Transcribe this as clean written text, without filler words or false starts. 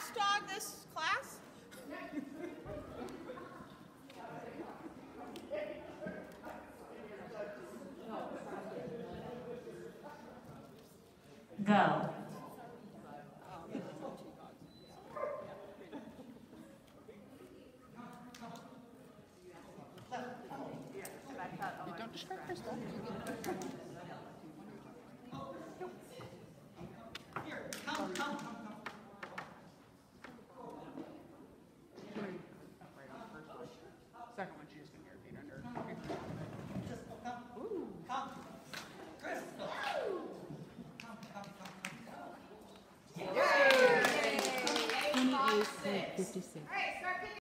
fast dog this class? Go. Don't distract Crystal. Here, come. Second one, she's just gonna get her feet under her. Just come. Come. Crystal. Come. 28.56.